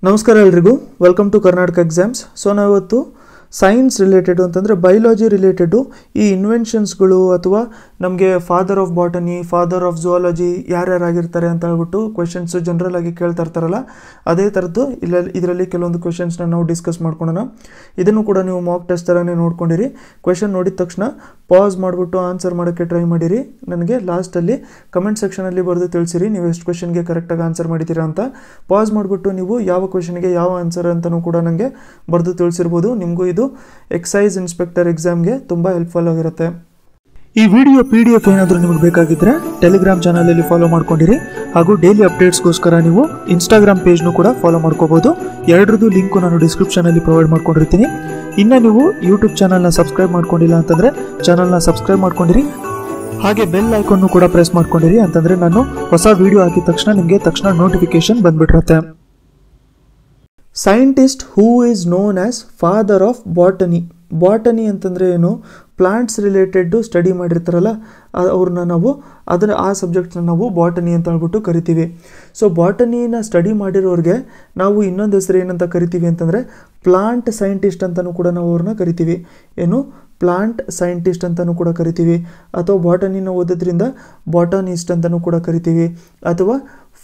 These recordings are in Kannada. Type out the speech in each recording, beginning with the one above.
ನಮಸ್ಕಾರ ಎಲ್ರಿಗೂ welcome to Karnataka exams. So ನಾವಿವತ್ತು ಸೈನ್ಸ್ ರಿಲೇಟೆಡ್ ಅಂತಂದರೆ ಬಯೋಲಜಿ ರಿಲೇಟೆಡು ಈ ಇನ್ವೆನ್ಷನ್ಸ್ಗಳು ಅಥವಾ ನಮಗೆ father of botany, father of zoology ಯಾರ್ಯಾರಾಗಿರ್ತಾರೆ ಅಂತ ಹೇಳ್ಬಿಟ್ಟು ಕ್ವೆಶನ್ಸು ಜನರಲ್ ಆಗಿ ಕೇಳ್ತಾ ಇರ್ತಾರಲ್ಲ, ಅದೇ ಥರದ್ದು ಇದರಲ್ಲಿ ಕೆಲವೊಂದು ಕ್ವೆಶನ್ಸ್ನ ನಾವು ಡಿಸ್ಕಸ್ ಮಾಡ್ಕೊಳ್ಳೋಣ. ಇದನ್ನು ಕೂಡ ನೀವು ಮಾಕ್ ಟೆಸ್ಟ್ ಥರನೇ ನೋಡ್ಕೊಂಡಿರಿ. ಕ್ವೆಶನ್ ನೋಡಿದ ತಕ್ಷಣ ಪಾಸ್ ಮಾಡಿಬಿಟ್ಟು ಆನ್ಸರ್ ಮಾಡೋಕ್ಕೆ ಟ್ರೈ ಮಾಡಿರಿ. ನನಗೆ ಲಾಸ್ಟಲ್ಲಿ ಕಮೆಂಟ್ ಸೆಕ್ಷನಲ್ಲಿ ಬರೆದು ತಿಳಿಸಿರಿ ನೀವು ಎಷ್ಟು ಕ್ವೆಶನ್ಗೆ ಕರೆಕ್ಟಾಗಿ ಆನ್ಸರ್ ಮಾಡಿದ್ದೀರಾ ಅಂತ. ಪಾಸ್ ಮಾಡಿಬಿಟ್ಟು ನೀವು ಯಾವ ಕ್ವೆಶನ್ಗೆ ಯಾವ ಆನ್ಸರ್ ಅಂತಲೂ ಕೂಡ ನನಗೆ ಬರೆದು ತಿಳಿಸಿರ್ಬೋದು. ನಿಮಗೂ ಇದು ಎಕ್ಸೈಸ್ ಇನ್ಸ್ಪೆಕ್ಟರ್ ಎಕ್ಸಾಮ್ಗೆ ತುಂಬ ಹೆಲ್ಪ್ಫುಲ್ ಆಗಿರುತ್ತೆ. ಈ ವಿಡಿಯೋ PDF ಏನಾದರೂ ನಿಮಗೆ ಬೇಕಾಗಿದ್ದರೆ ಟೆಲಿಗ್ರಾಮ್ ಚಾನಲಲ್ಲಿ ಫಾಲೋ ಮಾಡ್ಕೊಂಡಿರಿ. ಹಾಗೂ ಡೈಲಿ ಅಪ್ಡೇಟ್ಸ್ಗೋಸ್ಕರ ನೀವು ಇನ್ಸ್ಟಾಗ್ರಾಮ್ ಪೇಜ್ನು ಕೂಡ ಫಾಲೋ ಮಾಡ್ಕೋಬೋದು. ಎರಡರದ್ದು ಲಿಂಕು ನಾನು ಡಿಸ್ಕ್ರಿಪ್ಷನಲ್ಲಿ ಪ್ರೊವೈಡ್ ಮಾಡ್ಕೊಂಡಿರ್ತೀನಿ. ಇನ್ನು ನೀವು ಯೂಟ್ಯೂಬ್ ಚಾನಲ್ನ ಸಬ್ಸ್ಕ್ರೈಬ್ ಮಾಡ್ಕೊಂಡಿಲ್ಲ ಅಂತಂದರೆ ಚಾನಲ್ನ ಸಬ್ಸ್ಕ್ರೈಬ್ ಮಾಡ್ಕೊಂಡಿರಿ. ಹಾಗೆ ಬೆಲ್ ಐಕಾನ್ನು ಕೂಡ ಪ್ರೆಸ್ ಮಾಡ್ಕೊಂಡಿರಿ, ಅಂತಂದರೆ ನಾನು ಹೊಸ ವಿಡಿಯೋ ಹಾಕಿದ ತಕ್ಷಣ ನಿಮಗೆ ನೋಟಿಫಿಕೇಶನ್ ಬಂದ್ಬಿಟ್ಟಿರುತ್ತೆ. Scientist who is known as father of botany. Botany ಅಂತಂದರೆ ಏನು? ಪ್ಲಾಂಟ್ಸ್ ರಿಲೇಟೆಡ್ಡು ಸ್ಟಡಿ ಮಾಡಿರ್ತಾರಲ್ಲ ಅವ್ರನ್ನ ನಾವು ಆ ಸಬ್ಜೆಕ್ಟ್ನ ನಾವು ಬಾಟನಿ ಅಂತ ಹೇಳ್ಬಿಟ್ಟು ಕರಿತೀವಿ. ಸೊ ಬಾಟನಿನ ಸ್ಟಡಿ ಮಾಡಿರೋರಿಗೆ ನಾವು ಇನ್ನೊಂದು ಹೆಸರು ಏನಂತ ಕರಿತೀವಿ ಅಂತಂದರೆ ಪ್ಲಾಂಟ್ ಸೈಂಟಿಸ್ಟ್ ಅಂತಲೂ ಕೂಡ ನಾವು ಅವ್ರನ್ನ ಕರಿತೀವಿ. ಏನು? ಪ್ಲಾಂಟ್ ಸೈಂಟಿಸ್ಟ್ ಅಂತಲೂ ಕೂಡ ಕರಿತೀವಿ. ಅಥವಾ ಬಾಟನಿನ ಓದೋದ್ರಿಂದ ಬಾಟನಿಸ್ಟ್ ಅಂತಲೂ ಕೂಡ ಕರಿತೀವಿ. ಅಥವಾ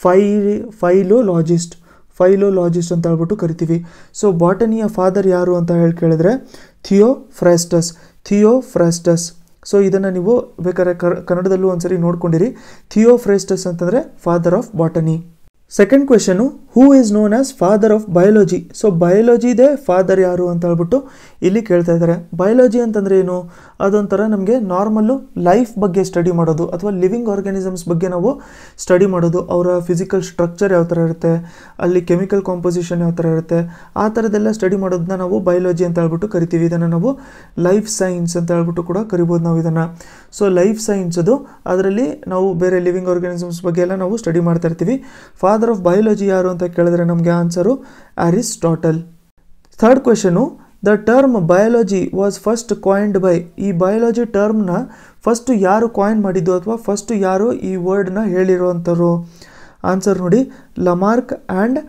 ಫೈಲೋಲಾಜಿಸ್ಟ್ ಅಂತ ಹೇಳ್ಬಿಟ್ಟು ಕರಿತೀವಿ. ಸೊ ಬಾಟನಿಯ ಫಾದರ್ ಯಾರು ಅಂತ ಕೇಳಿದ್ರೆ ಥಿಯೋಫ್ರಾಸ್ಟಸ್. ಸೊ ಇದನ್ನು ನೀವು ಬೇಕಾದ್ರೆ ಕನ್ನಡದಲ್ಲೂ ಒಂದ್ಸರಿ ನೋಡ್ಕೊಂಡಿರಿ. ಥಿಯೋಫ್ರಾಸ್ಟಸ್ ಅಂತಂದರೆ father of botany. Second question, who is known as father of biology. So ಬಯಾಲಜಿದೇ ಫಾದರ್ ಯಾರು ಅಂತ ಹೇಳ್ಬಿಟ್ಟು ಇಲ್ಲಿ ಕೇಳ್ತಾ ಇದ್ದಾರೆ. ಬಯಾಲಜಿ ಅಂತಂದರೆ ಏನು? ಅದೊಂಥರ ನಮಗೆ ನಾರ್ಮಲ್ಲು ಲೈಫ್ ಬಗ್ಗೆ ಸ್ಟಡಿ ಮಾಡೋದು, ಅಥವಾ ಲಿವಿಂಗ್ ಆರ್ಗ್ಯಾನಿಸಮ್ಸ್ ಬಗ್ಗೆ ನಾವು ಸ್ಟಡಿ ಮಾಡೋದು. ಅವರ ಫಿಸಿಕಲ್ ಸ್ಟ್ರಕ್ಚರ್ ಯಾವ ಥರ ಇರುತ್ತೆ, ಅಲ್ಲಿ ಕೆಮಿಕಲ್ ಕಾಂಪೋಸಿಷನ್ ಯಾವ ಥರ ಇರುತ್ತೆ, ಆ ಥರದ್ದೆಲ್ಲ ಸ್ಟಡಿ ಮಾಡೋದನ್ನ ನಾವು ಬಯಾಲಜಿ ಅಂತ ಹೇಳ್ಬಿಟ್ಟು ಕರಿತೀವಿ. ಇದನ್ನು ನಾವು ಲೈಫ್ ಸೈನ್ಸ್ ಅಂತ ಹೇಳ್ಬಿಟ್ಟು ಕೂಡ ಕರಿಬೋದು ನಾವು ಇದನ್ನು. ಸೊ ಲೈಫ್ ಸೈನ್ಸ್ ಅದು, ಅದರಲ್ಲಿ ನಾವು ಬೇರೆ ಲಿವಿಂಗ್ ಆರ್ಗ್ಯಾನಿಸಮ್ಸ್ ಬಗ್ಗೆ ಎಲ್ಲ ನಾವು ಸ್ಟಡಿ ಮಾಡ್ತಾ ಇರ್ತೀವಿ. ಫಾದರ್ ಆಫ್ ಬಯಾಲಜಿ ಯಾರು ಅಂತ ಕೇಳಿದ್ರೆ ನಮಗೆ answer Aristotle. Third question, the term biology was first coined by. ಈ ಬಯಾಲಜಿ ಟರ್ಮ್ನ ಫಸ್ಟ್ ಯಾರು ಕಾಯಿನ್ ಮಾಡಿದ್ದು ಅಥವಾ ಫಸ್ಟ್ ಯಾರು ಈ ವರ್ಡ್ನ ಹೇಳಿರೋವಂಥವ್ರು? ಆನ್ಸರ್ ನೋಡಿ, ಲಮಾರ್ಕ್ ಆ್ಯಂಡ್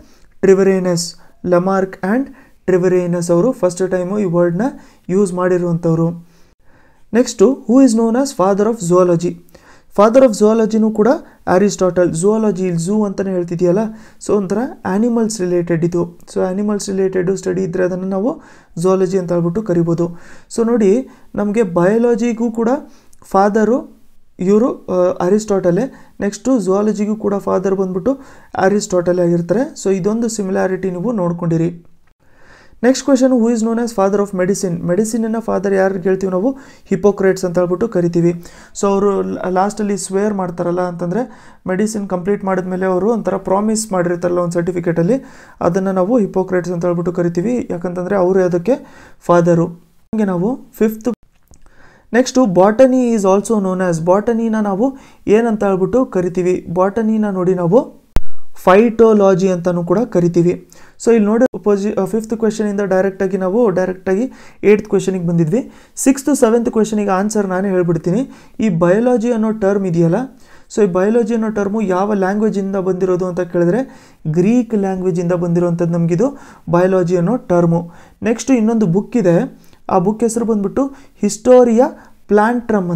ಟ್ರಿವೆರೇನಸ್ ಅವರು ಫಸ್ಟ್ ಟೈಮು ಈ ವರ್ಡ್ನ ಯೂಸ್ ಮಾಡಿರುವಂಥವ್ರು. Next, who is known as father of zoology. Father of ಝುವಾಲಜಿನೂ ಕೂಡ ಅರಿಸ್ಟಾಟಲ್. ಝುವಾಲಜಿ ಝೂ ಅಂತಲೇ ಹೇಳ್ತಿದೆಯಲ್ಲ, ಸೊ ಒಂಥರ ಆ್ಯನಿಮಲ್ಸ್ ರಿಲೇಟೆಡ್ ಇದು. ಸೊ ಆ್ಯನಿಮಲ್ಸ್ ರಿಲೇಟೆಡು ಸ್ಟಡಿ ಇದ್ದರೆ ಅದನ್ನು ನಾವು ಝುವಾಲಜಿ ಅಂತ ಹೇಳ್ಬಿಟ್ಟು ಕರಿಬೋದು. ಸೊ ನೋಡಿ, ನಮಗೆ ಬಯಾಲಜಿಗೂ ಕೂಡ ಫಾದರು ಇವರು ಅರಿಸ್ಟಾಟಲೇ. ನೆಕ್ಸ್ಟು ಝುವಾಲಜಿಗೂ ಕೂಡ ಫಾದರ್ ಬಂದ್ಬಿಟ್ಟು ಅರಿಸ್ಟಾಟಲೇ ಆಗಿರ್ತಾರೆ. ಸೊ ಇದೊಂದು ಸಿಮಿಲಾರಿಟಿ ನೀವು ನೋಡ್ಕೊಂಡಿರಿ. Next question, who is known as father of medicine. ಮೆಡಿಸಿನ್ನ ಫಾದರ್ ಯಾರು ಹೇಳ್ತೀವಿ ನಾವು? ಹಿಪೋಕ್ರೇಟ್ಸ್ ಅಂತ ಹೇಳ್ಬಿಟ್ಟು ಕರಿತೀವಿ. ಸೊ ಅವರು ಲಾಸ್ಟಲ್ಲಿ ಸ್ವೇರ್ ಮಾಡ್ತಾರಲ್ಲ, ಅಂತಂದರೆ ಮೆಡಿಸಿನ್ ಕಂಪ್ಲೀಟ್ ಮಾಡಿದ್ಮೇಲೆ ಅವರು ಒಂಥರ ಪ್ರಾಮಿಸ್ ಮಾಡಿರ್ತಾರಲ್ಲ ಒಂದು ಸರ್ಟಿಫಿಕೇಟಲ್ಲಿ, ಅದನ್ನು ನಾವು ಹಿಪೋಕ್ರೇಟ್ಸ್ ಅಂತ ಹೇಳ್ಬಿಟ್ಟು ಕರಿತೀವಿ. ಯಾಕಂತಂದರೆ ಅವರು ಅದಕ್ಕೆ ಫಾದರು. ಹಾಗೆ ನಾವು fifth next, botany is also known as. ಬಾಟನಿನ ನಾವು ಏನಂತ ಹೇಳ್ಬಿಟ್ಟು ಕರಿತೀವಿ? ಬಾಟನಿನ ನೋಡಿ ನಾವು ಫೈಟೋಲಾಜಿ ಅಂತಲೂ ಕೂಡ ಕರಿತೀವಿ. ಸೊ ಇಲ್ಲಿ ನೋಡಿ, ಫಿಫ್ತ್ ಕ್ವೆಶನಿಂದ ಡೈರೆಕ್ಟಾಗಿ 8th ಕ್ವೆಶನಿಗೆ ಬಂದಿದ್ವಿ. 6th 7th ಕ್ವೆಶನಿಗೆ ಆನ್ಸರ್ ನಾನೇ ಹೇಳ್ಬಿಡ್ತೀನಿ. ಈ ಬಯಾಲಜಿ ಅನ್ನೋ ಟರ್ಮ್ ಇದೆಯಲ್ಲ, ಸೊ ಈ ಬಯಾಲಜಿ ಅನ್ನೋ ಟರ್ಮು ಯಾವ ಲ್ಯಾಂಗ್ವೇಜಿಂದ ಬಂದಿರೋದು ಅಂತ ಕೇಳಿದ್ರೆ ಗ್ರೀಕ್ ಲ್ಯಾಂಗ್ವೇಜಿಂದ ಬಂದಿರೋವಂಥದ್ದು ನಮಗಿದು ಬಯಾಲಜಿ ಅನ್ನೋ ಟರ್ಮು. ನೆಕ್ಸ್ಟು ಇನ್ನೊಂದು ಬುಕ್ ಇದೆ, ಆ ಬುಕ್ ಹೆಸರು ಬಂದ್ಬಿಟ್ಟು ಹಿಸ್ಟೋರಿಯಾ ಪ್ಲಾಂಟ್ರಮ್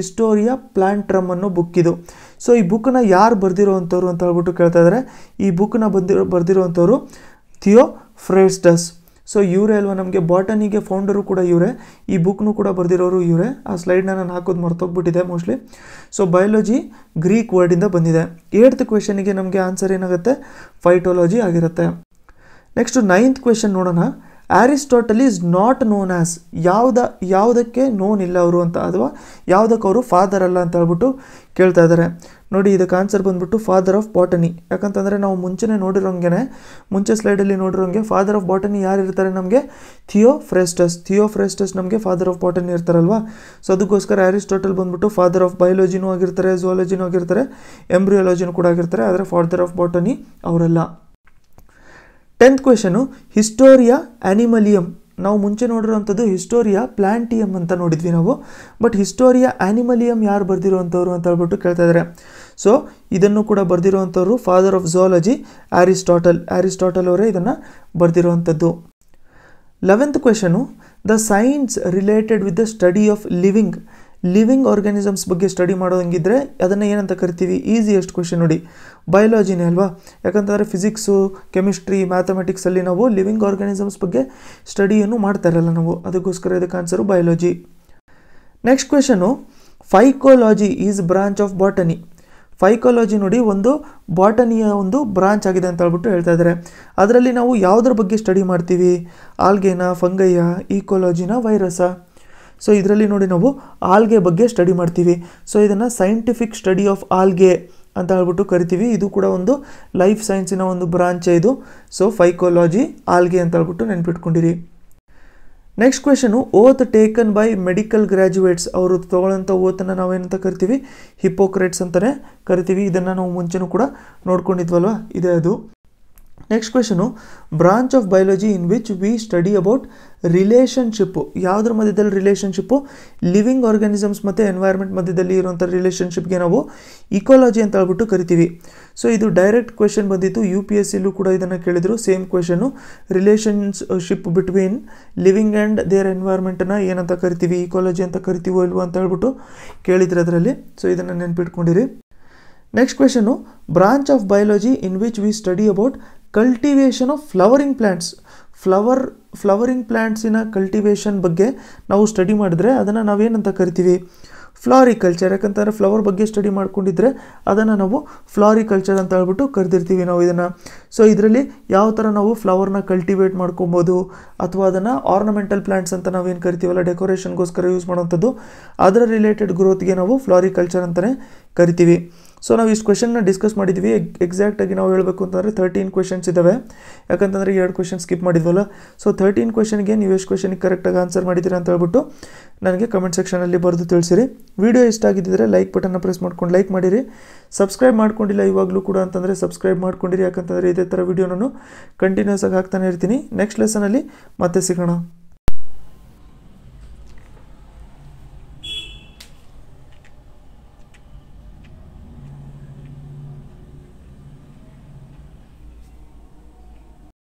ಅನ್ನೋ ಬುಕ್ ಇದು. ಸೊ ಈ ಬುಕ್ಕನ್ನ ಯಾರು ಬರೆದಿರೋವಂಥವ್ರು ಅಂತ ಹೇಳ್ಬಿಟ್ಟು ಕೇಳ್ತಾ ಇದ್ದಾರೆ. ಈ ಬುಕ್ಕನ್ನ ಬರೆದಿರೋವಂಥವ್ರು ಥಿಯೋಫ್ರಾಸ್ಟಸ್. ಸೊ ಇವರೇ ಅಲ್ವಾ ನಮಗೆ ಬಾಟನಿಗೆ ಫೌಂಡರು ಕೂಡ ಇವರೇ, ಈ ಬುಕ್ನು ಕೂಡ ಬರೆದಿರೋರು ಇವರೇ. ಆ ಸ್ಲೈಡ್ನ ನಾನು ಹಾಕೋದು ಮರ್ತೋಗ್ಬಿಟ್ಟಿದೆ ಮೋಸ್ಟ್ಲಿ. ಸೊ ಬಯಾಲಜಿ ಗ್ರೀಕ್ ವರ್ಡಿಂದ ಬಂದಿದೆ. 8th ಕ್ವೆಶನಿಗೆ ನಮಗೆ ಆನ್ಸರ್ ಏನಾಗುತ್ತೆ? ಫೈಟೋಲಾಜಿ ಆಗಿರುತ್ತೆ. ನೆಕ್ಸ್ಟು 9th ಕ್ವೆಶನ್ ನೋಡೋಣ. Aristotle is not known as. ಯಾವುದಕ್ಕೆ ನೋನ್ ಇಲ್ಲ ಅವರು ಅಂತ, ಅಥವಾ ಯಾವುದಕ್ಕೆ ಅವರು ಫಾದರ್ ಅಲ್ಲ ಅಂತ ಹೇಳ್ಬಿಟ್ಟು ಕೇಳ್ತಾ ಇದ್ದಾರೆ. ನೋಡಿ, ಇದಕ್ಕೆ ಆನ್ಸರ್ ಬಂದ್ಬಿಟ್ಟು ಫಾದರ್ ಆಫ್ ಬಾಟನಿ. ಯಾಕಂತಂದರೆ ನಾವು ಮುಂಚೆ ಸ್ಲೈಡಲ್ಲಿ ನೋಡಿರೋಂಗೆ ಫಾದರ್ ಆಫ್ ಬಾಟನಿ ಯಾರು ಇರ್ತಾರೆ ನಮಗೆ? ಥಿಯೋಫ್ರಾಸ್ಟಸ್ ನಮಗೆ ಫಾದರ್ ಆಫ್ ಬಾಟನಿ ಇರ್ತಾರಲ್ವಾ. ಸೊ ಅದಕ್ಕೋಸ್ಕರ ಅರಿಸ್ಟಾಟಲ್ ಬಂದ್ಬಿಟ್ಟು ಫಾದರ್ ಆಫ್ ಬಯಾಲಜಿನೂ ಆಗಿರ್ತಾರೆ, ಝುವಾಲಜಿನೂ ಆಗಿರ್ತಾರೆ, ಎಂಬ್ರಿಯಾಲಜಿನೂ ಕೂಡ ಆಗಿರ್ತಾರೆ. ಆದರೆ ಫಾದರ್ ಆಫ್ ಬಾಟನಿ ಅವರಲ್ಲ. 10th question, historia ಆ್ಯನಿಮಲಿಯಮ್. ನಾವು ಮುಂಚೆ ನೋಡಿರೋವಂಥದ್ದು ಹಿಸ್ಟೋರಿಯಾ ಪ್ಲಾಂಟಿಯಮ್ ಅಂತ ನೋಡಿದ್ವಿ ನಾವು. ಬಟ್ ಹಿಸ್ಟೋರಿಯಾ ಆ್ಯನಿಮಲಿಯಮ್ ಯಾರು ಬರೆದಿರುವಂಥವ್ರು ಅಂತ ಹೇಳ್ಬಿಟ್ಟು ಕೇಳ್ತಾ ಇದ್ದಾರೆ. ಸೊ ಇದನ್ನು ಕೂಡ ಬರೆದಿರುವಂಥವ್ರು ಫಾದರ್ ಆಫ್ ಝುಯಾಲಜಿ ಅರಿಸ್ಟಾಟಲ್ ಅವರೇ ಇದನ್ನು ಬರೆದಿರುವಂಥದ್ದು. 11th question, the science related with the study of living organisms ಬಗ್ಗೆ ಸ್ಟಡಿ ಮಾಡೋದಂಗಿದ್ರೆ ಅದನ್ನು ಏನಂತ ಕರಿತೀವಿ? ಈಸಿಯೆಸ್ಟ್ ಕ್ವೆಶನ್ ನೋಡಿ, ಬಯಾಲಜಿನೇ ಅಲ್ವಾ. ಯಾಕಂತಂದರೆ ಫಿಸಿಕ್ಸು, ಕೆಮಿಸ್ಟ್ರಿ, ಮ್ಯಾಥಮೆಟಿಕ್ಸಲ್ಲಿ ನಾವು ಲಿವಿಂಗ್ ಆರ್ಗ್ಯಾನಿಸಮ್ಸ್ ಬಗ್ಗೆ ಸ್ಟಡಿಯನ್ನು ಮಾಡ್ತಾ ಇರಲ್ಲ ನಾವು, ಅದಕ್ಕೋಸ್ಕರ ಇದಕ್ಕೆ answer biology. Next question, phycology is branch of botany. Phycology ನೋಡಿ ಒಂದು ಬಾಟನಿಯ ಒಂದು ಬ್ರಾಂಚ್ ಆಗಿದೆ ಅಂತ ಹೇಳ್ಬಿಟ್ಟು ಹೇಳ್ತಾ ಇದ್ದಾರೆ. ಅದರಲ್ಲಿ ನಾವು ಯಾವುದ್ರ ಬಗ್ಗೆ ಸ್ಟಡಿ ಮಾಡ್ತೀವಿ? ಆಲ್ಗೆನಾ, ಫಂಗೈಯ, ಈಕೋಲಾಜಿನ, ವೈರಸ? ಸೊ ಇದರಲ್ಲಿ ನೋಡಿ ನಾವು ಆಲ್ಗೆ ಬಗ್ಗೆ ಸ್ಟಡಿ ಮಾಡ್ತೀವಿ. ಸೊ ಇದನ್ನು ಸೈಂಟಿಫಿಕ್ ಸ್ಟಡಿ ಆಫ್ ಆಲ್ಗೆ ಅಂತ ಹೇಳ್ಬಿಟ್ಟು ಕರಿತೀವಿ. ಇದು ಕೂಡ ಒಂದು ಲೈಫ್ ಸೈನ್ಸಿನ ಒಂದು ಬ್ರಾಂಚ್ ಇದು. ಸೊ ಫೈಕೋಲಾಜಿ, ಆಲ್ಗೆ ಅಂತ ಹೇಳ್ಬಿಟ್ಟು ನೆನ್ಪಿಟ್ಕೊಂಡಿರಿ. Next question, oath taken by medical graduates. ಅವರು ತೊಗೊಳ್ಳೋಂಥ ಓತನ್ನು ನಾವೇನಂತ ಕರಿತೀವಿ? ಹಿಪೋಕ್ರೇಟ್ಸ್ ಅಂತಲೇ ಕರಿತೀವಿ. ಇದನ್ನು ನಾವು ಮುಂಚೆನೂ ಕೂಡ ನೋಡ್ಕೊಂಡಿದ್ವಲ್ವ, ಇದೆ ಅದು. Next question, branch of biology in which we study about relationship. ಯಾವುದ್ರ ಮಧ್ಯದಲ್ಲಿ ರಿಲೇಷನ್ಶಿಪ್ಪು? ಲಿವಿಂಗ್ ಆರ್ಗ್ಯಾನಿಸಮ್ಸ್ ಮತ್ತು ಎನ್ವೈರ್ಮೆಂಟ್ ಮಧ್ಯದಲ್ಲಿ ಇರುವಂಥ ರಿಲೇಷನ್ಶಿಪ್ಗೆ ನಾವು ಇಕೋಲಾಜಿ ಅಂತ ಹೇಳ್ಬಿಟ್ಟು ಕರಿತೀವಿ. ಸೊ ಇದು ಡೈರೆಕ್ಟ್ ಕ್ವೆಶನ್ ಬಂದಿತ್ತು, UPSCಲೂ ಕೂಡ ಇದನ್ನು ಕೇಳಿದರು. Same question, relationship between living and their ಎನ್ವೈರ್ಮೆಂಟನ್ನು ಏನಂತ ಕರಿತೀವಿ? ಇಕೋಲಾಜಿ ಅಂತ ಕರಿತೀವೋ ಇಲ್ವೋ ಅಂತ ಹೇಳ್ಬಿಟ್ಟು ಕೇಳಿದ್ರು ಅದರಲ್ಲಿ. ಸೊ ಇದನ್ನು ನೆನ್ಪಿಟ್ಕೊಂಡಿರಿ. Next question, branch of biology in which we study about cultivation of flowering plants. Flowering ಪ್ಲ್ಯಾಂಟ್ಸಿನ ಕಲ್ಟಿವೇಷನ್ ಬಗ್ಗೆ ನಾವು ಸ್ಟಡಿ ಮಾಡಿದ್ರೆ ಅದನ್ನು ನಾವೇನಂತ ಕರಿತೀವಿ? ಫ್ಲಾರಿಕಲ್ಚರ್. ಯಾಕಂತಂದರೆ ಫ್ಲವರ್ ಬಗ್ಗೆ ಸ್ಟಡಿ ಮಾಡ್ಕೊಂಡಿದ್ರೆ ಅದನ್ನು ನಾವು ಫ್ಲಾರಿಕಲ್ಚರ್ ಅಂತ ಹೇಳ್ಬಿಟ್ಟು ಕರೆದಿರ್ತೀವಿ ನಾವು ಇದನ್ನು. ಸೊ ಇದರಲ್ಲಿ ಯಾವ ಥರ ನಾವು ಫ್ಲವರ್ನ ಕಲ್ಟಿವೇಟ್ ಮಾಡ್ಕೊಬೋದು, ಅಥವಾ ಅದನ್ನು ಆರ್ನಮೆಂಟಲ್ ಪ್ಲ್ಯಾಂಟ್ಸ್ ಅಂತ ನಾವೇನು ಕರಿತೀವಲ್ಲ, ಡೆಕೋರೇಷನ್ಗೋಸ್ಕರ ಯೂಸ್ ಮಾಡೋವಂಥದ್ದು, ಅದರ ರಿಲೇಟೆಡ್ ಗ್ರೋತ್ಗೆ ನಾವು ಫ್ಲಾರಿಕಲ್ಚರ್ ಅಂತಲೇ ಕರಿತೀವಿ. ಸೊ ನಾವು ಇಷ್ಟು ಕ್ವೆಶನ್ನ ಡಿಸ್ಕಸ್ ಮಾಡಿದ್ವಿ. ಎಕ್ಸಾಕ್ಟಾಗಿ ನಾವು ಹೇಳಬೇಕು ಅಂತಂದರೆ 13 ಕ್ವೆಶನ್ಸ್ ಇದ್ದಾವೆ. ಯಾಕಂತಂದರೆ 2 ಕ್ವೆಶನ್ ಸ್ಕಿಪ್ ಮಾಡಿದ್ವಲ್ಲ. ಸೊ 13 ಕ್ವೆಶನ್ಗೆ ನೀವು ಎಷ್ಟು ಕ್ವೆಶನಿಗೆ ಕರೆಕ್ಟಾಗಿ ಆನ್ಸರ್ ಮಾಡಿದ್ದೀರಾ ಅಂತ ಹೇಳ್ಬಿಟ್ಟು ನನಗೆ ಕಮೆಂಟ್ ಸೆಕ್ಷನಲ್ಲಿ ಬರೆದು ತಿಳಿಸಿರಿ. ವಿಡಿಯೋ ಇಷ್ಟ ಆಗಿದ್ದರೆ ಲೈಕ್ ಬಟನ್ನ ಪ್ರೆಸ್ ಮಾಡ್ಕೊಂಡು ಲೈಕ್ ಮಾಡಿರಿ. ಸಬ್ಸ್ಕ್ರೈಬ್ ಮಾಡ್ಕೊಂಡಿಲ್ಲ ಇವಾಗಲೂ ಕೂಡ ಅಂತಂದರೆ ಸಬ್ಸ್ಕ್ರೈಬ್ ಮಾಡ್ಕೊಂಡಿರಿ. ಯಾಕಂತಂದರೆ ಇದೇ ಥರ ವಿಡಿಯೋ ನಾನು ಕಂಟಿನ್ಯೂಸ್ ಆಗಿ ಹಾಕ್ತಾನೆ ಇರ್ತೀನಿ. ನೆಕ್ಸ್ಟ್ ಲೆಸನಲ್ಲಿ ಮತ್ತೆ ಸಿಗೋಣ.